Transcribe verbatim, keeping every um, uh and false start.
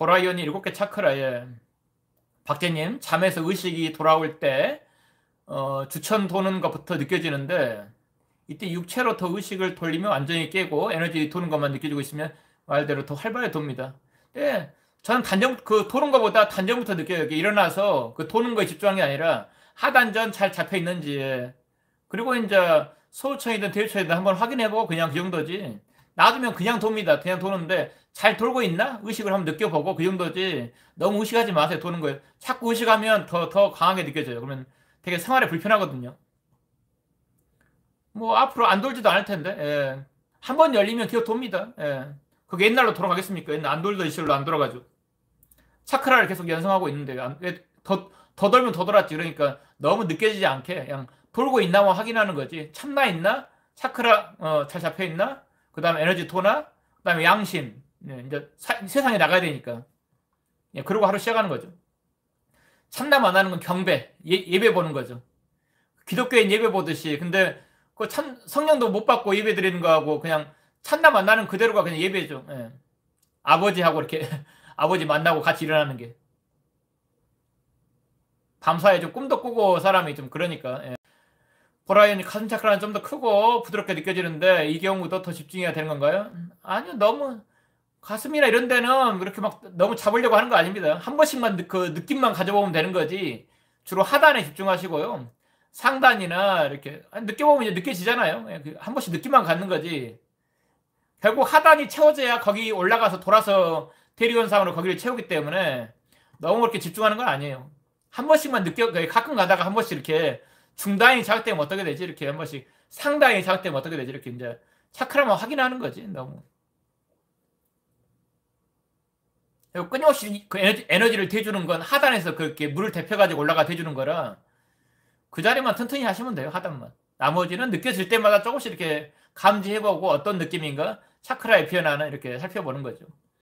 보라이언이 일곱 개 차크라에 박재님 잠에서 의식이 돌아올 때 어, 주천 도는 것부터 느껴지는데 이때 육체로 더 의식을 돌리면 완전히 깨고 에너지 도는 것만 느껴지고 있으면 말대로 더 활발히 돕니다. 예, 저는 단전 그 도는 것보다 단전부터 느껴요. 일어나서 그 도는 거에 집중한 게 아니라 하단전 잘 잡혀 있는지 그리고 이제 소우천이든 대유천이든 한번 확인해보고 그냥 그 정도지. 놔두면 그냥 돕니다. 그냥 도는데 잘 돌고 있나? 의식을 한번 느껴보고 그 정도지. 너무 의식하지 마세요. 도는 거예요. 자꾸 의식하면 더, 더 강하게 느껴져요. 그러면 되게 생활에 불편하거든요. 뭐 앞으로 안 돌지도 않을 텐데. 예. 한 번 열리면 기어 돕니다. 예. 그게 옛날로 돌아가겠습니까? 옛날 안 돌던 시절로 안 돌아가죠. 차크라를 계속 연성하고 있는데 더, 더 돌면 더 돌았지. 그러니까 너무 느껴지지 않게 그냥 돌고 있나 뭐 확인하는 거지. 참나 있나? 차크라 어, 잘 잡혀 있나? 그 다음에 에너지 토나? 그 다음에 양심. 예, 이제 사, 세상에 나가야 되니까. 예, 그러고 하루 시작하는 거죠. 참나 안 하는 건 경배, 예, 예배 보는 거죠. 기독교인 예배 보듯이. 근데 그 참, 성령도 못 받고 예배 드리는 거하고 그냥 참나 만나는 그대로가 그냥 예배죠. 예. 아버지하고 이렇게 아버지 만나고 같이 일어나는 게. 밤사이에 좀 꿈도 꾸고 사람이 좀 그러니까. 예. 보라이언이 가슴 차크라는 좀 더 크고 부드럽게 느껴지는데 이 경우도 더 집중해야 되는 건가요? 아니요, 너무 가슴이나 이런 데는 그렇게 막 너무 잡으려고 하는 거 아닙니다. 한 번씩만 그 느낌만 가져보면 되는 거지. 주로 하단에 집중하시고요. 상단이나 이렇게 느껴보면 이제 느껴지잖아요. 한 번씩 느낌만 갖는 거지. 결국 하단이 채워져야 거기 올라가서 돌아서 대리현상으로 거기를 채우기 때문에 너무 그렇게 집중하는 건 아니에요. 한 번씩만 느껴, 가끔 가다가 한 번씩 이렇게 중단이 자극되면 어떻게 되지? 이렇게 한 번씩 상단이 자극되면 어떻게 되지? 이렇게 이제 차크라만 확인하는 거지. 너무. 그리고 끊임없이 그 에너지, 에너지를 대주는 건 하단에서 그렇게 물을 데펴가지고 올라가 대주는 거라 그 자리만 튼튼히 하시면 돼요. 하단만. 나머지는 느껴질 때마다 조금씩 이렇게 감지해보고 어떤 느낌인가 차크라의 변화는 이렇게 살펴보는 거죠.